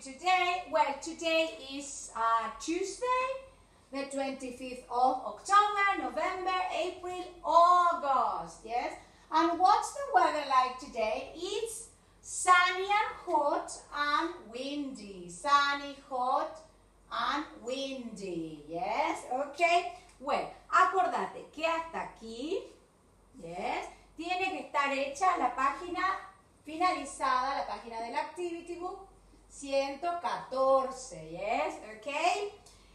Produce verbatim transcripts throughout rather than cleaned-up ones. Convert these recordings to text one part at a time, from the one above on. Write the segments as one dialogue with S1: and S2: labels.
S1: today? Well, today is uh, Tuesday, the twenty-fifth of October, November, April, August, yes? And what's the weather like today? It's sunny and hot and windy. Sunny, hot and windy, yes? Okay? Well, acordate que hasta aquí, yes, tiene que estar hecha la página finalizada, la página del Activity Book ciento catorce, yes, ok.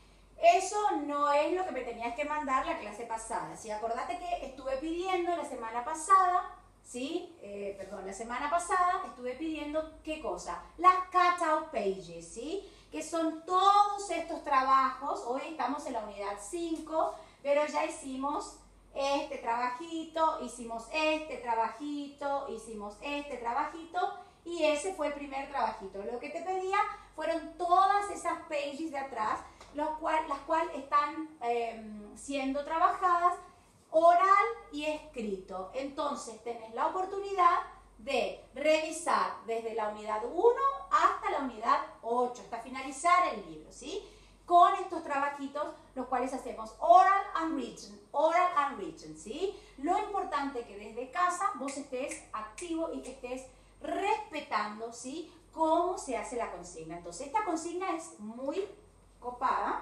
S1: Eso no es lo que me tenías que mandar la clase pasada. ¿Sí? Acordate que estuve pidiendo la semana pasada, ¿sí? Eh, perdón, la semana pasada estuve pidiendo, ¿qué cosa? Las cutout pages, ¿sí? Que son todos estos trabajos. Hoy estamos en la unidad cinco, pero ya hicimos este trabajito, hicimos este trabajito, hicimos este trabajito y ese fue el primer trabajito. Lo que te pedía fueron todas esas pages de atrás, los cual, las cuales están eh, siendo trabajadas oral y escrito. Entonces tenés la oportunidad de revisar desde la unidad uno hasta la unidad ocho, hasta finalizar el libro, ¿sí? Con estos trabajitos, los cuales hacemos oral and written, oral and written, ¿sí? Lo importante es que desde casa vos estés activo y que estés respetando, ¿sí? Cómo se hace la consigna. Entonces, esta consigna es muy copada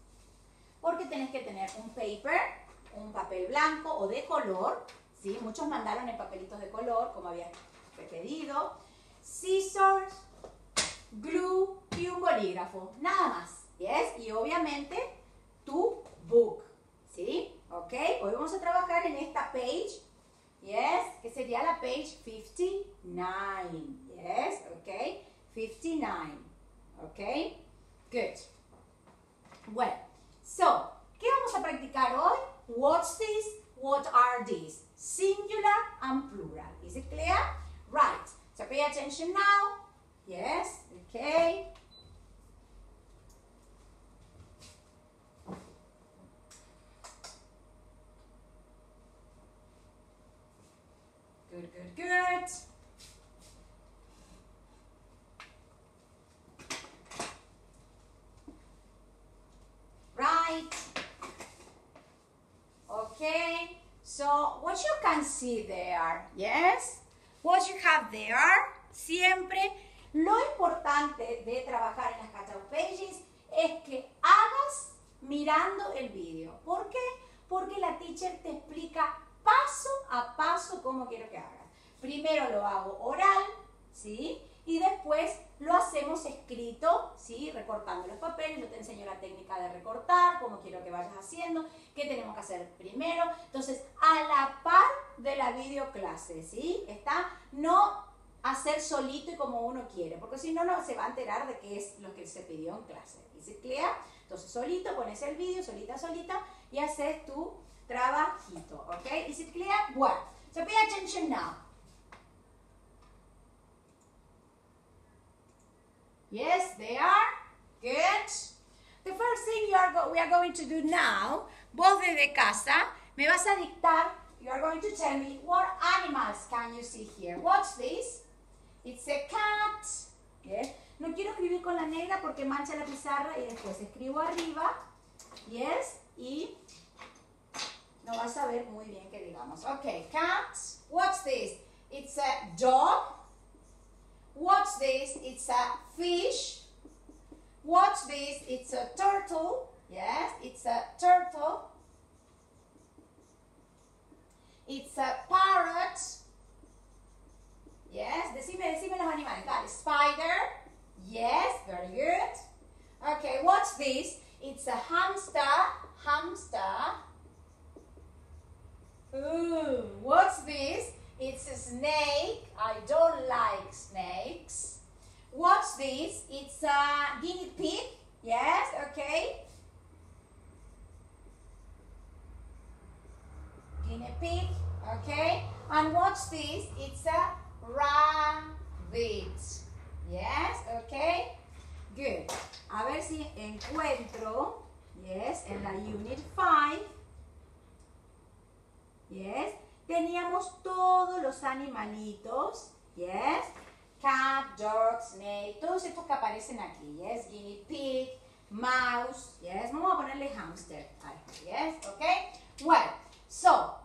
S1: porque tenés que tener un paper, un papel blanco o de color, ¿sí? Muchos mandaron en papelitos de color, como había pedido, scissors, glue y un bolígrafo, nada más. Yes, y obviamente tu book, ¿sí? Ok, hoy vamos a trabajar en esta page, yes, que sería la page cincuenta y nueve, yes, ok, cincuenta y nueve, ok, good. Well, so, ¿qué vamos a practicar hoy? What's this? What are these? Singular and plural. Is it clear? Right, so pay attention now, yes, okay. Good, good, good. Right. Okay. So, what you can see there, yes? What you have there, siempre, lo importante de trabajar en las cutout pages es que hagas mirando el vídeo. ¿Por qué? Porque la teacher te explica paso a paso cómo quiero que hagas. Primero lo hago oral, ¿sí? Y después lo hacemos escrito, ¿sí? Recortando los papeles, yo te enseño la técnica de recortar, cómo quiero que vayas haciendo, qué tenemos que hacer primero. Entonces, a la par de la videoclase, ¿sí? Está, no hacer solito y como uno quiere, porque si no, no se va a enterar de qué es lo que se pidió en clase. ¿Is it clear? Entonces, solito, pones el vídeo, solita, solita, y haces tu trabajito, okay? Is it clear? Well, so pay attention now. Yes, they are. Good. The first thing you are go we are going to do now, vos desde casa, me vas a dictar, you are going to tell me what animals can you see here. What's this? It's a cat. Yes. No quiero escribir con la negra porque mancha la pizarra y después escribo arriba. Yes. Y no vas a ver muy bien que digamos. Okay, cat. What's this? It's a dog. What's this? It's a fish. What's this? It's a turtle. Yes, it's a turtle. It's a parrot. Yes, decime, decime los animales. Dale, spider. Yes, very good. Okay, what's this? It's a hamster. Hamster. Ooh, what's this? It's a snake. I don't like snakes. What's this? It's a guinea pig. Yes, okay. Guinea pig, okay. And what's this? It's a rabbit. Yes, okay. Good. A ver si encuentro, yes, en la Unit five. Yes. Teníamos todos los animalitos, yes, cat, dog, snake, todos estos que aparecen aquí, yes, guinea pig, mouse, yes, vamos a ponerle hamster, yes, okay, well, so,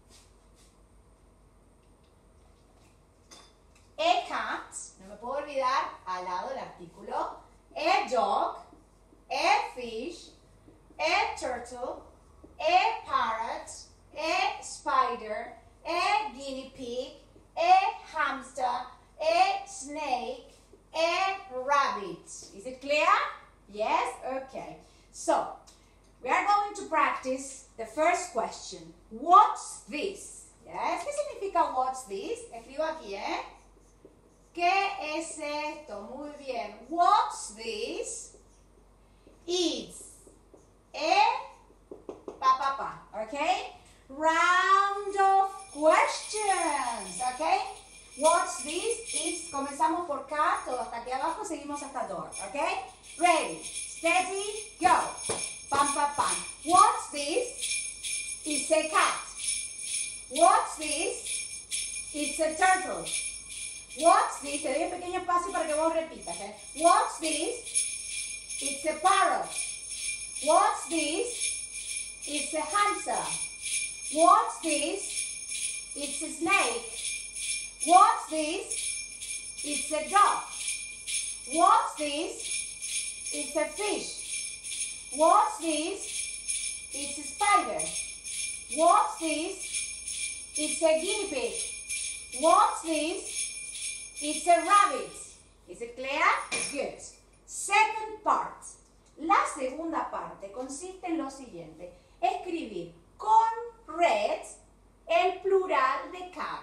S1: a cat, no me puedo olvidar al lado del artículo, a dog, a fish, a turtle, a parrot, a spider, a guinea pig, a hamster, a snake, a rabbit. Is it clear? Yes? Okay. So, we are going to practice the first question. What's this? Yes? ¿Qué significa what's this? Escribo aquí, ¿eh? ¿Qué es esto? Muy bien. What's this? It's a pa pa pa. Okay? Round of questions. Okay? What's this? It's, comenzamos por cat, todo hasta aquí abajo, seguimos hasta dog. Okay? Ready, steady, go. Pam, pam, pam. What's this? It's a cat. What's this? It's a turtle. What's this? Te doy un pequeño espacio para que vos repitas. ¿eh? What's this? It's a parrot. What's this? It's a hamster. What's this? It's a snake. What's this? It's a dog. What's this? It's a fish. What's this? It's a spider. What's this? It's a guinea pig. What's this? It's a rabbit. Is it clear? Good. Second part. La segunda parte consiste en lo siguiente. Escribir con red el plural de cat.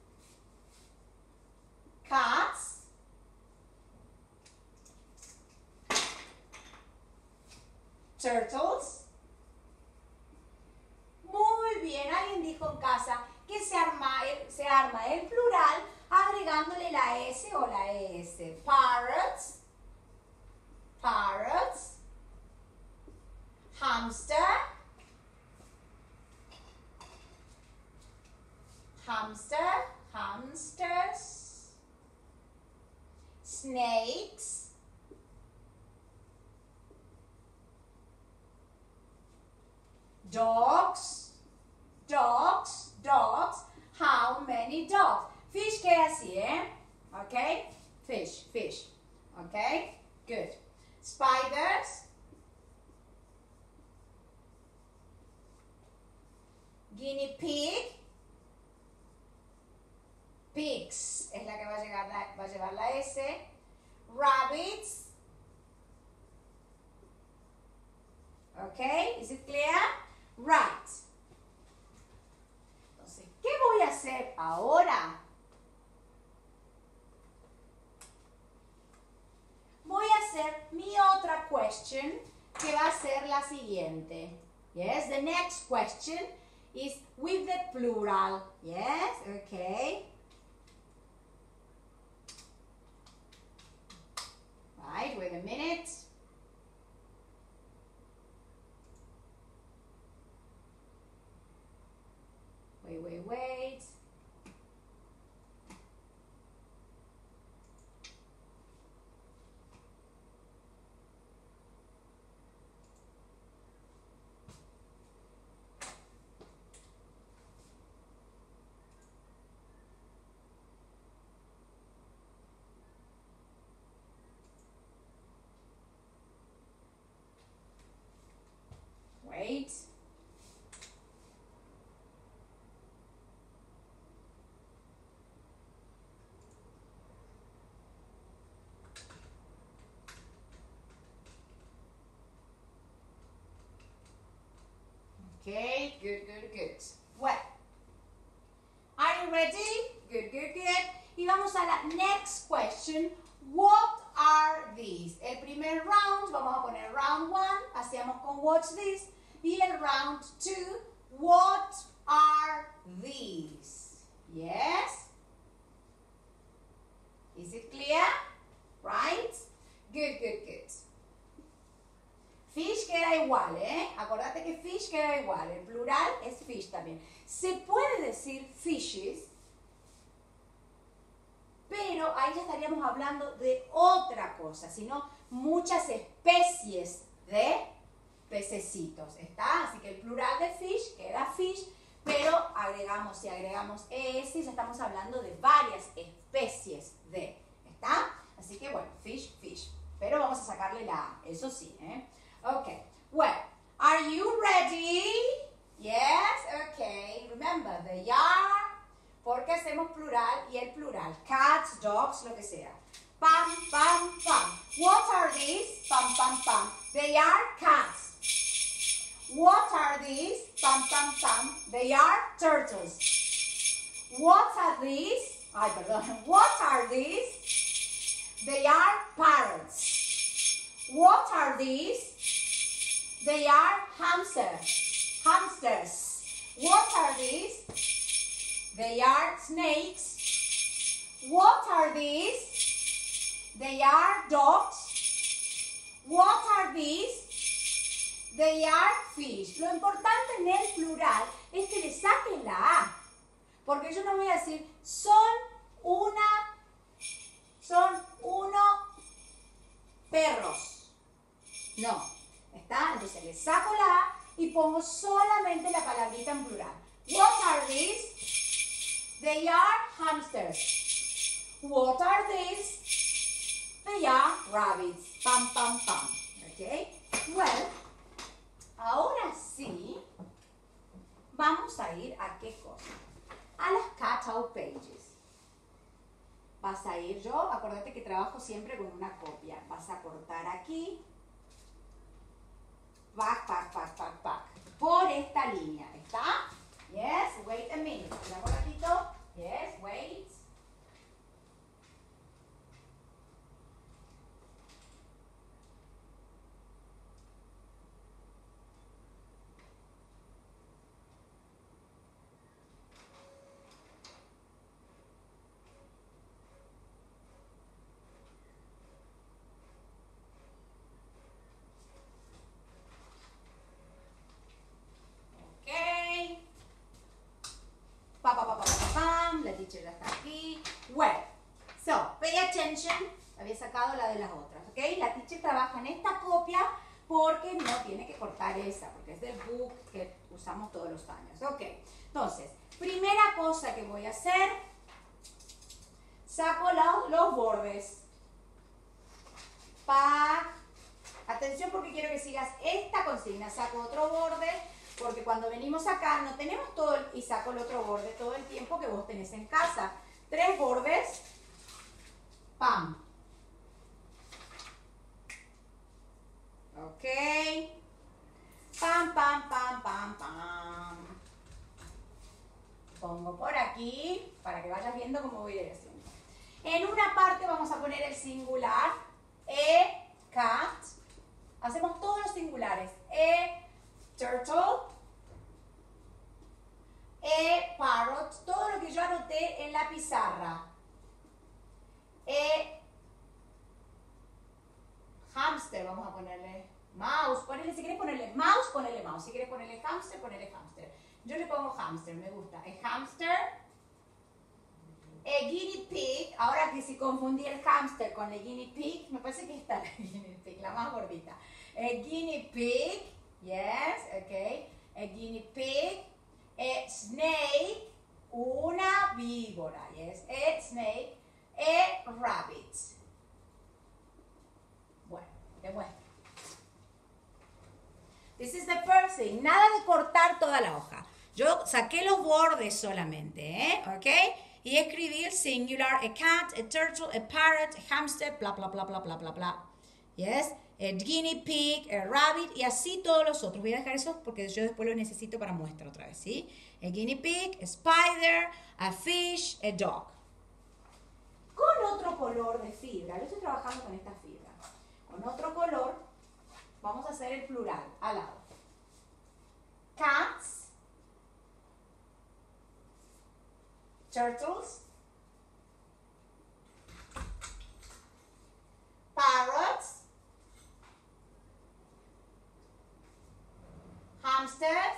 S1: Cats, turtles. Muy bien, alguien dijo en casa que se arma, se arma el plural agregándole la S o la S. Parrots, parrots, hamster, hamster, hamsters, snakes, dogs, dogs, dogs. How many dogs? Fish queda así, ¿eh? Okay? Fish, fish. Okay? Good. Spiders. Guinea pig. Pigs es la que va a, llegar la, va a llevar la S. Rabbits. Okay? Is it clear? Right. Entonces, ¿qué voy a hacer ahora? Voy a hacer mi otra question, que va a ser la siguiente. Yes, the next question is with the plural. Yes, okay. Right, wait a minute. Wait, wait, wait. Wait. Okay, good, good, good. Well, are you ready? Good, good, good. Y vamos a la next question. What are these? El primer round, vamos a poner round one, hacíamos con what's this. Y el round two, what are these? Yes? Is it clear? Right? Good, good, good. Fish queda igual, ¿eh? Acordate que fish queda igual. El plural es fish también. Se puede decir fishes, pero pero ahí ya estaríamos hablando de otra cosa, sino muchas especies de pececitos, ¿está? Así que el plural de fish queda fish, pero agregamos, si agregamos ese, ya estamos hablando de varias especies de, ¿está? Así que bueno, fish, fish. Pero vamos a sacarle la A, eso sí, ¿eh? Ok, well, are you ready? Yes, ok. Remember, the are, porque hacemos plural y el plural. Cats, dogs, lo que sea. Pam, pam, pam. What are these? Pam, pam, pam. They are cats. What are these? Pam, pam, pam. They are turtles. What are these? Ay, perdón. What are these? They are parrots. What are these? They are hamsters. Hamsters. What are these? They are snakes. What are these? They are dogs. What are these? They are fish. Lo importante en el plural es que le saquen la A. Porque yo no voy a decir, son una, son uno perros. No. ¿Está? Entonces le saco la A y pongo solamente la palabrita en plural. What are these? They are hamsters. What are these? They are rabbits. Pam, pam, pam. ¿Ok? Well, ahora sí, vamos a ir a qué cosa. A las cutout pages. Vas a ir yo, acuérdate que trabajo siempre con una copia. Vas a cortar aquí. Back, back, back, back, back. Por esta línea, ¿está? Yes, wait a minute. Espera un ratito. Yes, wait. Ya está aquí. Well, so, pay attention. Había sacado la de las otras, ¿ok? La teacher trabaja en esta copia porque no tiene que cortar esa, porque es del book que usamos todos los años, ¿ok? Entonces, primera cosa que voy a hacer, saco los, los bordes. Pa, atención porque quiero que sigas esta consigna. Saco otro borde. Porque cuando venimos acá no tenemos todo el, y saco el otro borde todo el tiempo que vos tenés en casa. Tres bordes. Pam. Ok. Pam, pam, pam, pam, pam. Pongo por aquí para que vayas viendo cómo voy a ir haciendo. En una parte vamos a poner el singular. E, cat. Hacemos todos los singulares. E, turtle, E, parrot, todo lo que yo anoté en la pizarra. E, hamster, vamos a ponerle mouse, ponele, si quieres ponerle mouse, ponele mouse, si quieres ponerle hamster, ponele hamster. Yo le pongo hamster, me gusta. E, hamster. E, guinea pig, ahora que si confundí el hamster con el guinea pig, me parece que está la guinea pig, la más gordita. E, guinea pig. Yes, ok. A guinea pig. A snake. Una víbora. Yes, a snake. A rabbit. Bueno, te muestro. This is the first thing. Nada de cortar toda la hoja. Yo saqué los bordes solamente, ¿eh? Ok. Y escribí el singular. A cat, a turtle, a parrot, a hamster, bla, bla, bla, bla, bla, bla, bla. Yes. A guinea pig, a rabbit y así todos los otros. Voy a dejar eso porque yo después lo necesito para muestra otra vez, ¿sí? A guinea pig, a spider, a fish, a dog. Con otro color de fibra, yo estoy trabajando con esta fibra. Con otro color vamos a hacer el plural al lado. Cats, turtles, parrots, hamsters,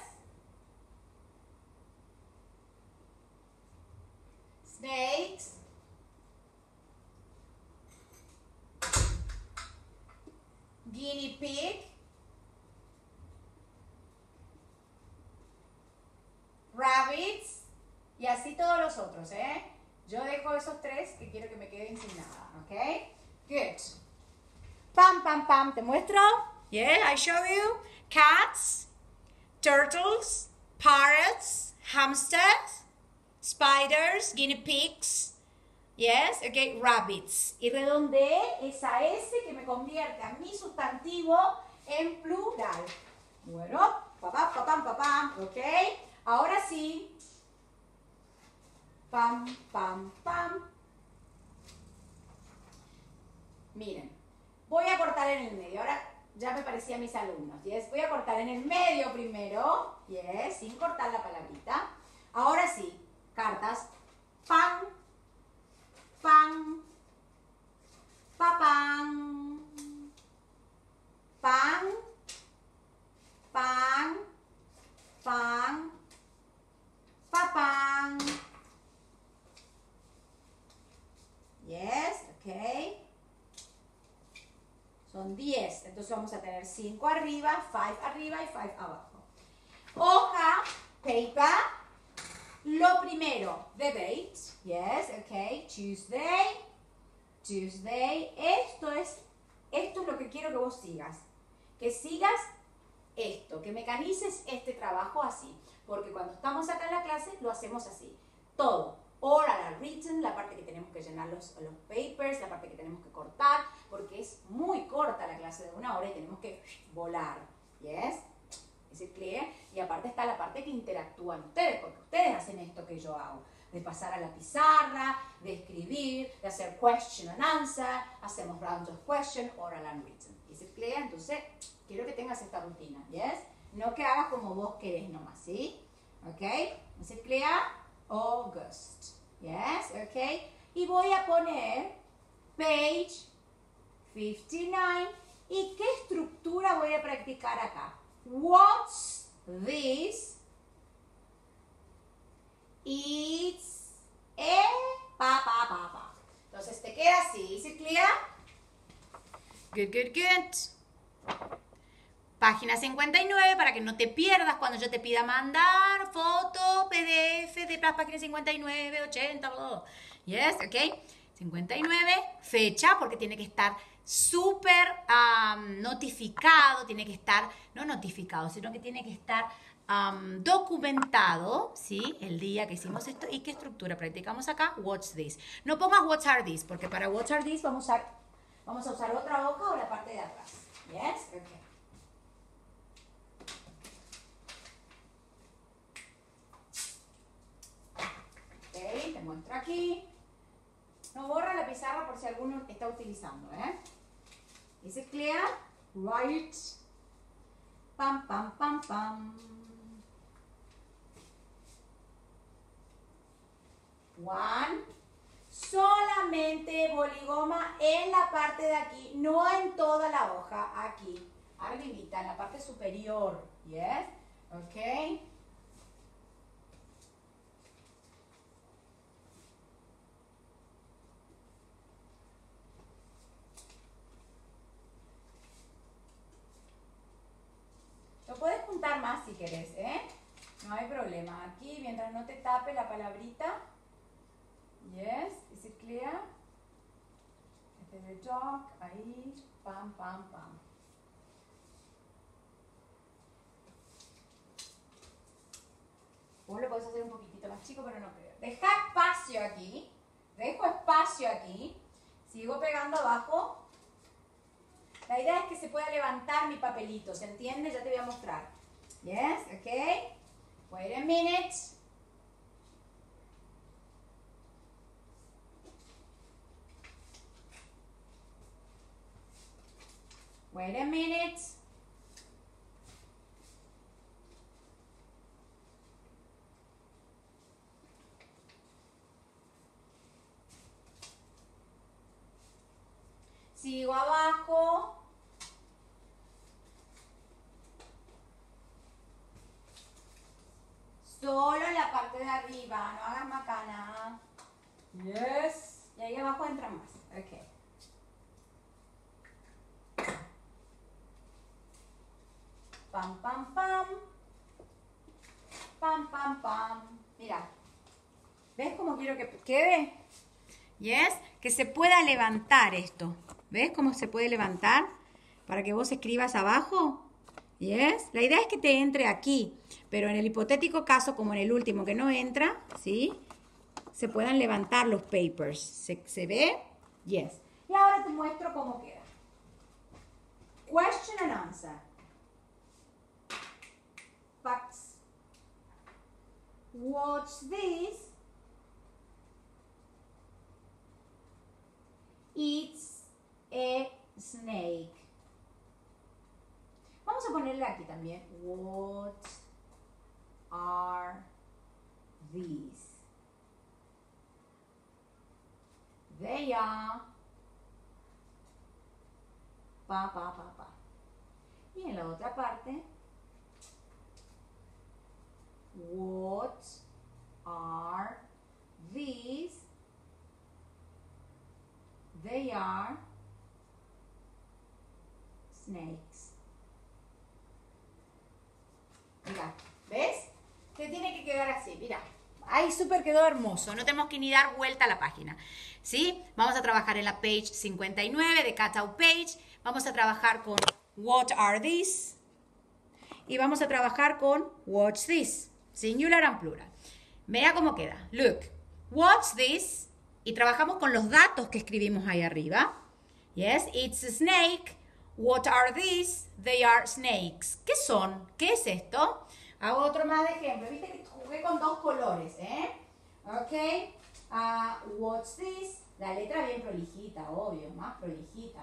S1: snakes, guinea pig, rabbits, y así todos los otros, ¿eh? Yo dejo esos tres que quiero que me queden sin nada, ¿ok? Good. Pam, pam, pam, ¿te muestro? Yeah, I show you. Cats, turtles, parrots, hamsters, spiders, guinea pigs, yes, okay, rabbits. Y redondeé esa S que me convierte a mi sustantivo en plural. Bueno, papá, papá, papá, ok. Ahora sí. Pam, pam, pam. Miren, voy a cortar en el medio. Ahora ya me parecía a mis alumnos. Yes, voy a cortar en el medio primero. Yes, sin cortar la palabrita. Ahora sí, cartas. Pan, pan, papán, pan, pan, pan, papán. Yes, ok. Son diez. Entonces vamos a tener cinco arriba, cinco arriba y cinco abajo. Hoja, paper. Lo primero, the date. Yes, ok. Tuesday. Tuesday. Esto es, esto es lo que quiero que vos sigas. Que sigas esto, que mecanices este trabajo así. Porque cuando estamos acá en la clase, lo hacemos así. Todo. Oral, written, la parte que tenemos que llenar los, los papers, la parte que tenemos que cortar, porque es muy corta la clase de una hora y tenemos que volar. Yes? ¿Es it clear? Y aparte está la parte que interactúan ustedes, porque ustedes hacen esto que yo hago. De pasar a la pizarra, de escribir, de hacer question and answer, hacemos rounds of question, oral and written. ¿Es it clear? Entonces, quiero que tengas esta rutina. Yes? No que hagas como vos querés nomás, ¿sí? ¿Ok? ¿Es it clear? August. Yes, ok. Y voy a poner page cincuenta y nueve. ¿Y qué estructura voy a practicar acá? What's this? It's a pa pa pa pa. Entonces te queda así. ¿Is it clear? Good, good, good. Página cincuenta y nueve, para que no te pierdas cuando yo te pida mandar foto, P D F de las páginas cincuenta y nueve, ochenta, bla, bla. Yes, ok. cincuenta y nueve, fecha, porque tiene que estar súper um, notificado, tiene que estar, no notificado, sino que tiene que estar um, documentado, ¿sí? El día que hicimos esto. ¿Y qué estructura practicamos acá? What's this. No pongas what's are this, porque para what's are this vamos a usar, vamos a usar otra hoja o la parte de atrás. Yes, ok. Ok, te muestro aquí. No borra la pizarra por si alguno está utilizando, ¿eh? ¿Is it clear? Right. Pam, pam, pam, pam. One. Solamente boligoma en la parte de aquí, no en toda la hoja, aquí. Arribita, en la parte superior. Yes? Ok. Lo puedes juntar más si querés, ¿eh? No hay problema. Aquí, mientras no te tape la palabrita. Yes, is it clear? Este es el dog, ahí, pam, pam, pam. Vos lo podés hacer un poquitito más chico, pero no creo. Deja espacio aquí. Dejo espacio aquí. Sigo pegando abajo. La idea es que se pueda levantar mi papelito, ¿se entiende? Ya te voy a mostrar. Yes, ok. Wait a minute. Wait a minute. Sigo abajo. Solo en la parte de arriba, no hagas macana. Yes. Y ahí abajo entra más. Ok. Pam, pam, pam. Pam, pam, pam. Mira. ¿Ves cómo quiero que quede? Yes. Que se pueda levantar esto. ¿Ves cómo se puede levantar? Para que vos escribas abajo. Yes. La idea es que te entre aquí. Pero en el hipotético caso, como en el último que no entra, ¿sí? Se puedan levantar los papers. ¿Se, se ve? Yes. Y ahora te muestro cómo queda. Question and answer. Facts. What's this? It's a snake. Vamos a ponerle aquí también. What are these? They are. Pa, pa, pa, pa. Y en la otra parte. What are these? They are snakes. Mira, ¿ves? Te tiene que quedar así, mira. Ahí súper quedó hermoso, no tenemos que ni dar vuelta a la página, ¿sí? Vamos a trabajar en la page cincuenta y nueve de cutout page. Vamos a trabajar con what are these? Y vamos a trabajar con what's this? Singular and plural. Mira cómo queda. Look, what's this? Y trabajamos con los datos que escribimos ahí arriba. Yes, it's a snake. What are these? They are snakes. ¿Qué son? ¿Qué es esto? Hago otro más de ejemplo. Viste que jugué con dos colores, ¿eh? Ok. Uh, what's this? La letra bien prolijita, obvio, más prolijita.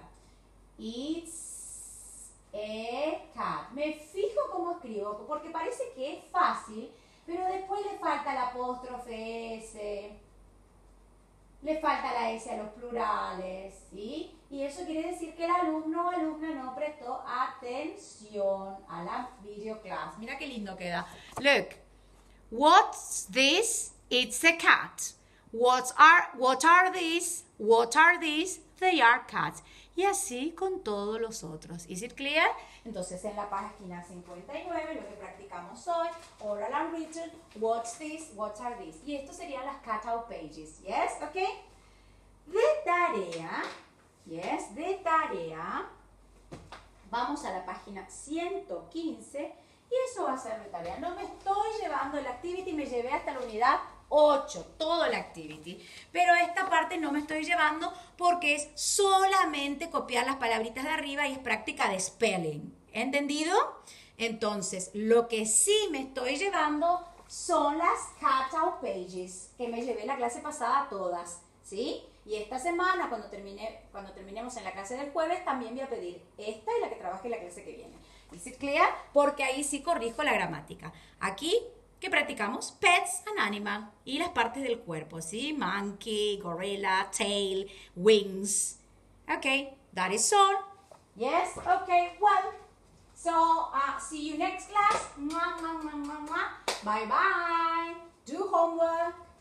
S1: It's a cat. Me fijo cómo escribo, porque parece que es fácil, pero después le falta el apóstrofe S, le falta la S a los plurales, ¿sí? Y eso quiere decir que el alumno o alumna no prestó atención a la video class. Mira qué lindo queda. Look, what's this? It's a cat. What are, what are these? What are these? They are cats. Y así con todos los otros. ¿Is it clear? Entonces en la página cincuenta y nueve lo que practicamos hoy, oral and written, what's this, what are these. Y esto serían las cutout pages. Yes, ok. De tarea, yes, de tarea, vamos a la página ciento quince y eso va a ser de tarea. No me estoy llevando el activity, me llevé hasta la unidad ocho, todo el activity. Pero esta parte no me estoy llevando porque es solamente copiar las palabritas de arriba y es práctica de spelling. ¿Entendido? Entonces, lo que sí me estoy llevando son las cutout pages, que me llevé la clase pasada todas, ¿sí? Y esta semana, cuando, termine, cuando terminemos en la clase del jueves, también voy a pedir esta y la que trabaje la clase que viene. ¿Is it clear? Porque ahí sí corrijo la gramática. Aquí, ¿qué practicamos? Pets and animal. Y las partes del cuerpo, ¿sí? Monkey, gorilla, tail, wings. Okay, that is all. Yes? Okay, well, so uh, see you next class. Mwah, mwah, mwah, mwah, mwah. Bye-bye. Do homework.